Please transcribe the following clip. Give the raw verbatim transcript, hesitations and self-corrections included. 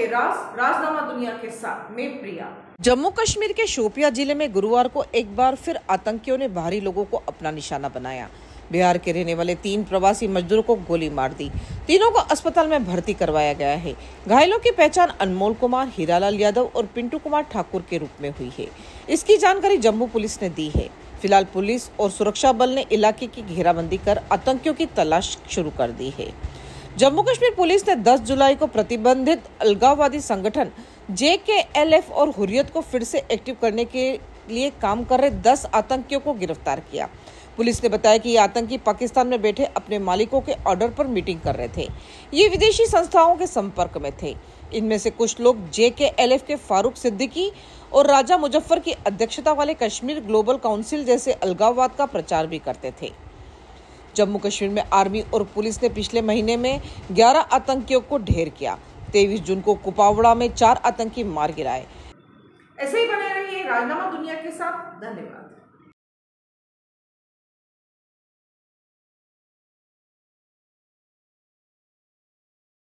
राज राजनामा दुनिया के साथ मैं प्रिया। जम्मू कश्मीर के शोपियां जिले में गुरुवार को एक बार फिर आतंकियों ने बाहरी लोगों को अपना निशाना बनाया। बिहार के रहने वाले तीन प्रवासी मजदूरों को गोली मार दी। तीनों को अस्पताल में भर्ती करवाया गया है। घायलों की पहचान अनमोल कुमार, हीरालाल यादव और पिंटू कुमार ठाकुर के रूप में हुई है। इसकी जानकारी जम्मू पुलिस ने दी है। फिलहाल पुलिस और सुरक्षा बल ने इलाके की घेराबंदी कर आतंकियों की तलाश शुरू कर दी है। जम्मू कश्मीर पुलिस ने दस जुलाई को प्रतिबंधित अलगाववादी संगठन जे के एल एफ और हुर्रियत को फिर से एक्टिव करने के लिए काम कर रहे दस आतंकियों को गिरफ्तार किया। पुलिस ने बताया कि ये आतंकी पाकिस्तान में बैठे अपने मालिकों के ऑर्डर पर मीटिंग कर रहे थे। ये विदेशी संस्थाओं के संपर्क में थे। इनमें से कुछ लोग जे के एल एफ के फारूक सिद्दीकी और राजा मुजफ्फर की अध्यक्षता वाले कश्मीर ग्लोबल काउंसिल जैसे अलगाववाद का प्रचार भी करते थे। जम्मू कश्मीर में आर्मी और पुलिस ने पिछले महीने में ग्यारह आतंकियों को ढेर किया। तेईस जून को कुपावड़ा में चार आतंकी मार गिराए। ऐसे ही बने रहिए राजनामा दुनिया के साथ। धन्यवाद।